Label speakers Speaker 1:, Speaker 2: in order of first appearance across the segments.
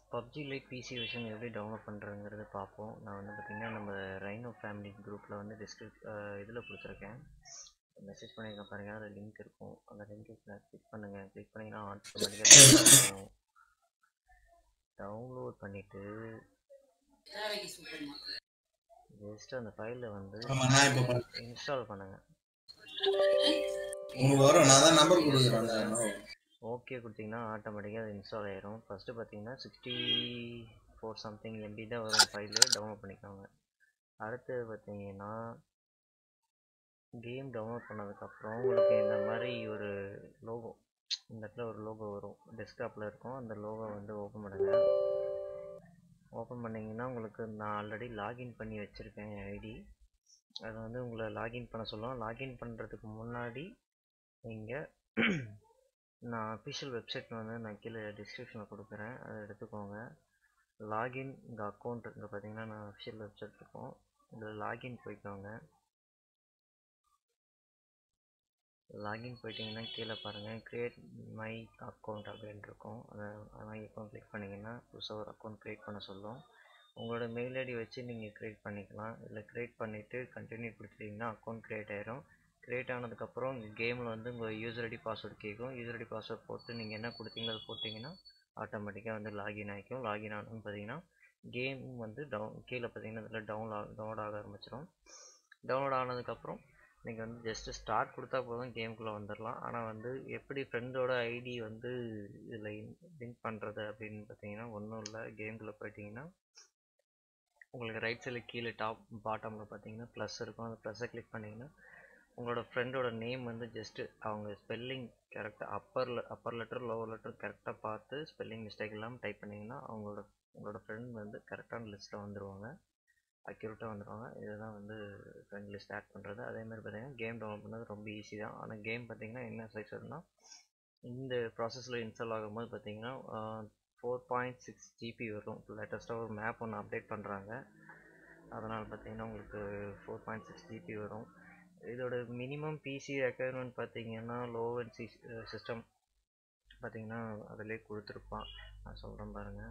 Speaker 1: PUBG lite PC version எப்படி download பண்ணுறதுங்கிறத பார்ப்போம். நான் வந்து பார்த்திங்கன்னா நம்ம ரைனோ ஃபேமிலி குரூப்பில் வந்து இதில் கொடுத்துருக்கேன், மெசேஜ் பண்ணியிருக்கேன் பாருங்கள், அதில் லிங்க் இருக்கும். அந்த லிங்க்கு கிளிக் பண்ணுங்கள். கிளிக் பண்ணிங்கன்னா ஆட்டோமேட்டிக்காக டவுன்லோட் பண்ணிவிட்டு ஜஸ்ட் அந்த ஃபைலில் வந்து இன்ஸ்டால் பண்ணுங்கள். ஓகே கொடுத்தீங்கன்னா ஆட்டோமேட்டிக்காக அது இன்ஸ்டால் ஆயிரும். ஃபஸ்ட்டு பார்த்தீங்கன்னா 64 சம்திங் எம்பி தான் வரும் ஃபைலு, டவுன்லோட் பண்ணிக்கோங்க. அடுத்தது பார்த்தீங்கன்னா கேம் டவுன்லோட் பண்ணதுக்கப்புறம் உங்களுக்கு இந்த மாதிரி ஒரு லோகோ, இந்த இடத்துல ஒரு லோகோ வரும், டெஸ்க்டாப்பில் இருக்கும். அந்த லோகோ வந்து ஓப்பன் பண்ணுங்கள். ஓப்பன் பண்ணிங்கன்னா உங்களுக்கு நான் ஆல்ரெடி லாகின் பண்ணி வச்சுருக்கேன் என் ஐடி. அதை வந்து உங்களை லாகின் பண்ண சொல்லுவோம். லாகின் பண்ணுறதுக்கு முன்னாடி நீங்கள் நான் அஃபிஷியல் வெப்சைட் வந்து நான் கீழே டிஸ்கிரிப்ஷனில் கொடுக்குறேன், அதை எடுத்துக்கோங்க. லாகின் இங்கே அக்கௌண்ட் இங்கே பார்த்தீங்கன்னா நான் அஃபிஷியல் வெப்சைட் இருக்கும், இதில் லாகின் போய்க்கோங்க. லாகின் போயிட்டிங்கன்னா கீழே பாருங்கள் க்ரியேட் மை அக்கௌண்ட் அப்படின்னு இருக்கும். அதை மை அக்கௌண்ட் கிளிக் பண்ணிங்கன்னா புதுசாக ஒரு அக்கௌண்ட் க்ரியேட் பண்ண சொல்லும். உங்களோட மெயில் ஐடி வச்சு நீங்கள் க்ரியேட் பண்ணிக்கலாம். இல்லை க்ரியேட் பண்ணிவிட்டு கண்டினியூ கொடுத்துட்டிங்கன்னா அக்கௌண்ட் க்ரியேட் ஆயிரும். க்ரியேட் ஆனதுக்கப்புறம் உங்கள் கேமில் வந்து உங்கள் யூசர் ஐடி பாஸ்வேர்டு கேட்கும். யூசர் ஐடி பாஸ்வேர்ட் போட்டு நீங்கள் என்ன கொடுத்தீங்களோ அதை போட்டிங்கன்னா ஆட்டோமேட்டிக்காக வந்து லாகின் ஆகிக்கும். லாகின் ஆனதுன்னு பார்த்தீங்கன்னா கேம் வந்து கீழே பார்த்தீங்கன்னா இதில் டவுன்லோட் ஆக ஆரம்பிச்சிடும். டவுன்லோட் ஆனதுக்கப்புறம் நீங்கள் வந்து ஜஸ்ட்டு ஸ்டார்ட் கொடுத்தா போதும், கேமுக்குள்ளே வந்துடலாம். ஆனால் வந்து எப்படி ஃப்ரெண்டோட ஐடி வந்து இதில் லிங்க் பண்ணுறது அப்படின்னு பார்த்தீங்கன்னா ஒன்றும் இல்லை. கேமுக்குள்ளே போயிட்டிங்கன்னா உங்களுக்கு ரைட் சைடில் கீழே பாட்டமில் பார்த்தீங்கன்னா ப்ளஸ் இருக்கும். அந்த ப்ளஸ்ஸை கிளிக் பண்ணிங்கன்னா உங்களோட ஃப்ரெண்டோட நேம் வந்து ஜஸ்ட்டு அவங்க ஸ்பெல்லிங் கரெக்டாக அப்பர் லெட்டர் லோவர் லெட்டர் கரெக்டாக பார்த்து ஸ்பெல்லிங் மிஸ்டேக் இல்லாமல் டைப் பண்ணிங்கன்னா உங்களோட ஃப்ரெண்ட் வந்து கரெக்டான லிஸ்ட்டில் வந்துடுவாங்க, அக்யூரேட்டாக வந்துடுவாங்க. இதுதான் வந்து ஃப்ரெண்ட் லிஸ்ட் ஆட் பண்ணுறது. அதேமாதிரி பார்த்தீங்கன்னா கேம் டவுன்லோட் பண்ணுறது ரொம்ப ஈஸி தான். ஆனால் கேம் பார்த்தீங்கன்னா என்ன சைஸ் வரும்னா இந்த ப்ராசஸில் இன்ஸ்டால் ஆகும்போது பார்த்தீங்கன்னா 4.6 GB வரும். லேட்டஸ்ட்டாக ஒரு மேப் ஒன்று அப்டேட் பண்ணுறாங்க, அதனால் பார்த்தீங்கன்னா உங்களுக்கு 4.6 GB வரும். இதோட மினிமம் பிசி ரெக்குயர்மெண்ட் பார்த்தீங்கன்னா லோ அண்ட் சிஸ்டம் பார்த்தீங்கன்னா அதிலே கொடுத்துருப்பான். நான் சொல்கிறேன் பாருங்கள்.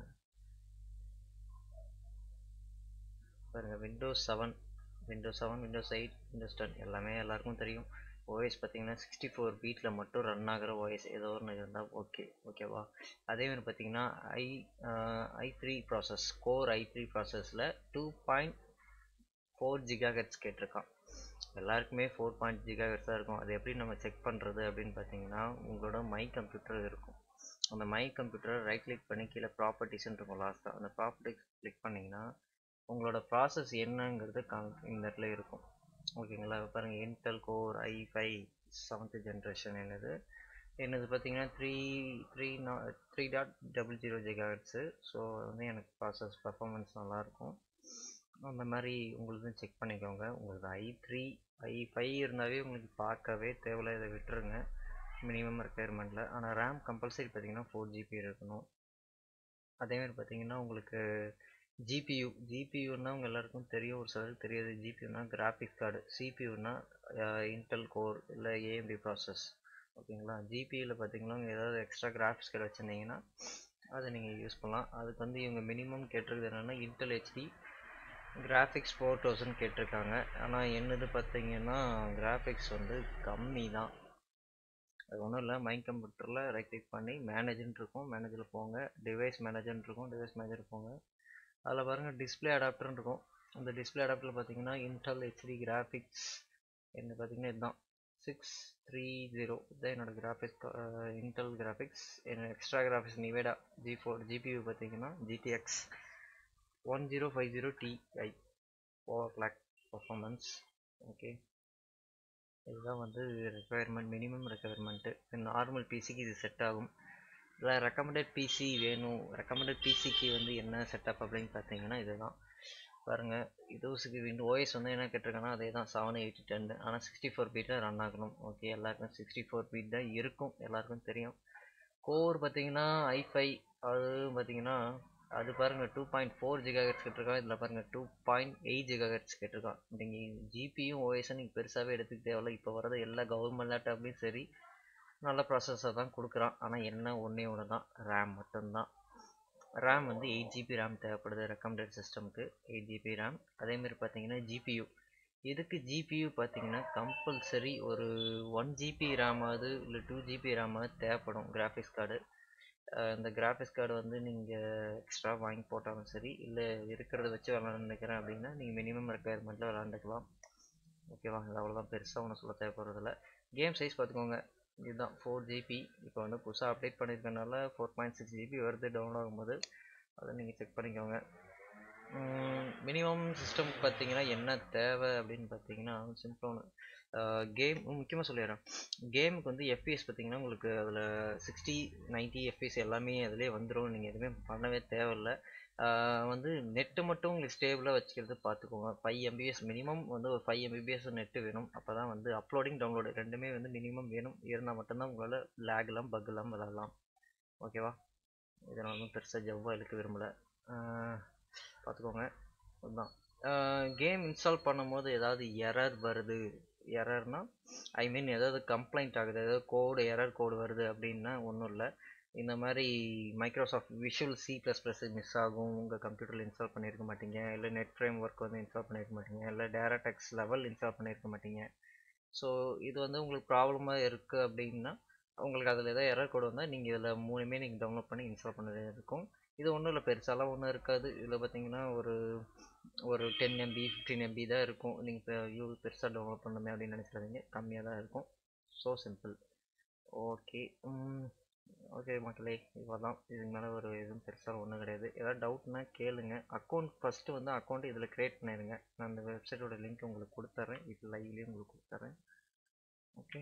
Speaker 1: விண்டோஸ் 7, விண்டோஸ் 8, விண்டோஸ் 10 எல்லாமே எல்லாருக்கும் தெரியும். ஓஎஸ் பார்த்தீங்கன்னா 64 பீட்டில் மட்டும் ரன் ஆகிற ஓஎஸ் ஏதோ ஒன்று இருந்தால் ஓகேவா. அதேமாதிரி பார்த்தீங்கன்னா i3 ப்ராசஸ், கோர் i3 ப்ராசஸில் 2.4 GHz கேட்டிருக்கான். எல்லாருக்குமே 4 GHz தான் இருக்கும். அது எப்படி நம்ம செக் பண்ணுறது அப்படின்னு பார்த்தீங்கன்னா உங்களோட மை கம்ப்யூட்டர் இருக்கும். அந்த மை கம்ப்யூட்டரை ரைட் கிளிக் பண்ணி கீழே ப்ராப்பர்ட்டிஸ்ன்னு இருக்கும் லாஸ்ட்டாக. அந்த ப்ராப்பர்ட்டிஸ் கிளிக் பண்ணிங்கன்னா உங்களோட ப்ராசஸ் என்னங்கிறது இந்த இடத்துல இருக்கும். ஓகேங்களா. பாருங்கள் Intel core i5 7th generation என்னது பார்த்தீங்கன்னா 3.00 GHz. ஸோ வந்து எனக்கு ப்ராசஸ் பர்ஃபார்மன்ஸ் நல்லாயிருக்கும். அந்த மாதிரி உங்களுக்கு செக் பண்ணிக்கோங்க. உங்களுக்கு i5 இருந்தாவே உங்களுக்கு பார்க்கவே தேவையில்லை, இதை விட்டுருங்க மினிமம் ரெக்குயர்மெண்ட்டில். ஆனால் ரேம் கம்பல்சரி பார்த்தீங்கன்னா 4 GB இருக்கணும். அதேமாதிரி பார்த்தீங்கன்னா உங்களுக்கு ஜிபியூன்னா உங்கள் எல்லாருக்கும் தெரியும், ஒரு சிலருக்கு தெரியாது. ஜிபியூனா கிராஃபிக்ஸ் கார்டு, சிபியூனா இன்டெல் கோர் இல்லை ஏஎம்டி ப்ராசஸ். ஓகேங்களா. ஜிபியூவில் பார்த்தீங்கன்னா ஏதாவது எக்ஸ்ட்ரா கிராஃபிக்ஸ் கார்டு வச்சுருந்தீங்கன்னா அதை நீங்கள் யூஸ் பண்ணலாம். அதுக்கு வந்து இவங்க மினிமம் கேட்டிருக்குது என்னென்னா இன்டெல் ஹெச்டி கிராஃபிக்ஸ் 4000 கேட்டிருக்காங்க. ஆனால் என்னது பார்த்தீங்கன்னா கிராஃபிக்ஸ் வந்து கம்மி தான். அது ஒன்றும் இல்லை, மை கம்ப்யூட்டரில் ரைட் கிளிக் பண்ணி மேனேஜர்னு இருக்கும், மேனேஜரில் போங்க. டிவைஸ் மேனேஜர்னு இருக்கும், டிவைஸ் மேனேஜர் போங்க. அதில் பாருங்கள் டிஸ்பிளே அடாப்டர்னு இருக்கும். அந்த டிஸ்பிளே அடாப்டரில் பார்த்தீங்கன்னா இன்டெல் ஹெச்டி கிராஃபிக்ஸ் என்ன பார்த்தீங்கன்னா இதுதான் 630 இதுதான் என்னோட கிராஃபிக்ஸ், இன்டெல் கிராஃபிக்ஸ். என்னோட எக்ஸ்ட்ரா கிராஃபிக்ஸ் நிவேடா ஜிபியூ பார்த்தீங்கன்னா GTX 1050 Ti overclock performance. Okay, இதுதான் வந்து ரெக்குயர்மெண்ட், மினிமம் ரெக்குயர்மெண்ட்டு. நார்மல் பிசிக்கு இது செட் ஆகும். இல்லை ரெக்கமெண்டட் பிசி வேணும், ரெக்கமெண்டட் பிசிக்கு வந்து என்ன செட்டப் அப்படின்னு பார்த்தீங்கன்னா இதுதான் பாருங்கள். இதுக்கு ஓஎஸ் வந்து என்ன கேட்டிருக்காங்கன்னா அதே தான் 7, 8, 10. ஆனால் 64 பீட்டில் ரன் ஆகணும். ஓகே, எல்லாருக்கும் 64 பீட் தான் இருக்கும், எல்லாருக்கும் தெரியும். கோர் பார்த்தீங்கன்னா i5 அது பார்த்தீங்கன்னா அது பாருங்கள் 2.4 GHz கேட்டிருக்கான். இதில் பாருங்கள் 2.8 GHz கேட்டிருக்கான். நீங்கள் ஜிபியும் ஓஎஸை நீங்கள் பெருசாகவே எடுத்துக்க தேவையில்ல. இப்போ வரது எல்லா கவர்மெண்ட் லேப்டாப்லேயும் சரி நல்ல ப்ராசஸர் தான் கொடுக்குறான். ஆனால் என்ன ஒன்றே ஒன்று தான், ரேம் மட்டும்தான். ரேம் வந்து 8 GB ரேம் தேவைப்படுது ரெக்கமெண்டட் சிஸ்டம்க்கு. 8 GB ரேம். அதேமாரி பார்த்தீங்கன்னா ஜிபியு. இதுக்கு ஜிபியு பார்த்தீங்கன்னா கம்பல்சரி ஒரு 1 GB ரேமாவது இல்லை 2 GB ரேமாவது தேவைப்படும் கிராஃபிக்ஸ் கார்டு. இந்த கிராஃபிக்ஸ் கார்டு வந்து நீங்கள் எக்ஸ்ட்ரா வாங்கி போட்டாலும் சரி, இல்லை இருக்கிறத வச்சு விளாட நினைக்கிறேன் அப்படின்னா நீங்கள் மினிமம் ரெக்குயர்மெண்ட்டில் விளாண்டுக்கலாம். ஓகேவா, அது அவ்வளோதான், பெருசாக ஒன்றும் சொல்ல தேவைப்படுறதில்ல. கேம் சைஸ் பார்த்துக்கோங்க, இதுதான் 4 GB. இப்போ வந்து புதுசாக அப்டேட் பண்ணியிருக்கனால 4.6 GB வருது டவுன்லோட் ஆகும்போது. அதை நீங்கள் செக் பண்ணிக்கோங்க. மினிமம் சிஸ்டம்க்கு பார்த்தீங்கன்னா என்ன தேவை அப்படின்னு பார்த்தீங்கன்னா சிம்பிளான கேம் முக்கியமாக சொல்லிடுறேன். கேமுக்கு வந்து எஃப்பிஎஸ் பார்த்தீங்கன்னா உங்களுக்கு அதில் 60 90 எஃப்பிஎஸ் எல்லாமே அதிலே வந்துடும். நீங்கள் எதுவுமே பண்ணவே தேவையில்லை. வந்து நெட்டு மட்டும் உங்களுக்கு ஸ்டேபிளாக வச்சுக்கிறது பார்த்துக்கோங்க. 5 MBPS மினிமம் வந்து ஒரு 5 MBPS நெட்டு வேணும். அப்போ தான் வந்து அப்லோடிங் டவுன்லோடு ரெண்டுமே வந்து மினிமம் வேணும். இருந்தால் மட்டும்தான் உங்களால் லேக் இல்லாமல் பக் இல்லாமல் விளாட்லாம். ஓகேவா, இதனால் ஒன்றும் பெருசாக ஜவ்வாக இழுக்க விரும்பலை, பார்த்துக்கோங்க. அதுதான் கேம் இன்ஸ்டால் பண்ணும்போது ஏதாவது எரர் வருது, எரர்னா ஐ மீன் ஏதாவது கம்ப்ளைண்ட் ஆகுது, ஏதாவது கோடு எரர் கோடு வருது அப்படின்னா ஒன்றும் இல்லை. இந்த மாதிரி மைக்ரோசாஃப்ட் விஷுவல் C++ மிஸ் ஆகும், உங்கள் கம்ப்யூட்டரில் இன்ஸ்டால் பண்ணியிருக்க மாட்டீங்க, இல்லை நெட் ஃப்ரேம் ஒர்க் வந்து இன்ஸ்டால் பண்ணியிருக்க மாட்டீங்க, இல்லை டேரக்ட் லெவல் இன்ஸ்டால் பண்ணியிருக்க மாட்டீங்க. ஸோ இது வந்து உங்களுக்கு ப்ராப்ளமாக இருக்குது அப்படின்னா உங்களுக்கு அதில் ஏதாவது எரர் கோடு வந்தால் நீங்கள் இதில் மூணுமே நீங்கள் டவுன்லோட் பண்ணி இன்ஸ்டால் பண்ண வேண்டியது இருக்கும். இது ஒன்றும் இல்லை, பெருசாலாம் ஒன்றும் இருக்காது. இதில் பார்த்தீங்கன்னா ஒரு 10 MB 15 MB தான் இருக்கும். நீங்கள் பெருசாக டவுன்லோட் பண்ணணுமே அப்படின்னு நினச்சிடாதீங்க, கம்மியாக தான் இருக்கும். So simple. ஓகே ஓகே மக்களே, இவ்வளோ தான். இதுக்கு மேலே ஒரு எதுவும் பெருசாக ஒன்றும் கிடையாது. ஏதாவது டவுட்னா கேளுங்க. அக்கௌண்ட் ஃபஸ்ட்டு வந்து அக்கௌண்ட் இதில் க்ரியேட் பண்ணிடுங்க. நான் அந்த வெப்சைட்டோட லிங்க் உங்களுக்கு கொடுத்துட்றேன், இது லைவ்லேயும் உங்களுக்கு கொடுத்துட்றேன். ஓகே,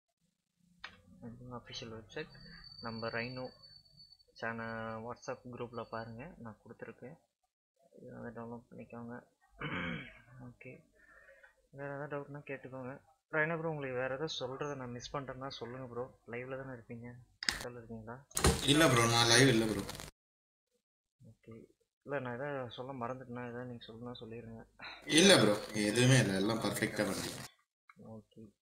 Speaker 1: அஃபிஷியல் வெப்சைட் நம்ம ரைனோ சேனல் வாட்ஸ்அப் குரூப்பில் பாருங்கள், நான் கொடுத்துருக்கேன். இதை வந்து டவுன்லோட் பண்ணிக்கோங்க. ஓகே, வேறு எதாவது டவுட்னா கேட்டுக்கோங்க. அப்புறம் என்ன ப்ரோ, உங்களுக்கு வேறு எதாவது சொல்கிறத நான் மிஸ் பண்ணுறேன்னா சொல்லுங்கள் ப்ரோ. லைவில் தானே இருப்பீங்க, இருக்கீங்களா?
Speaker 2: இல்லை ப்ரோ, நான் லைவ் இல்லை ப்ரோ.
Speaker 1: ஓகே, இல்லை நான் எதாவது சொல்ல மறந்துட்டேன்னா எதாவது நீங்கள் சொல்லணும்னா சொல்லிடுங்க.
Speaker 2: இல்லை ப்ரோ, எதுவுமே இல்லை, எல்லாம் பர்ஃபெக்டாக பண்ணுறீங்க.
Speaker 1: ஓகே.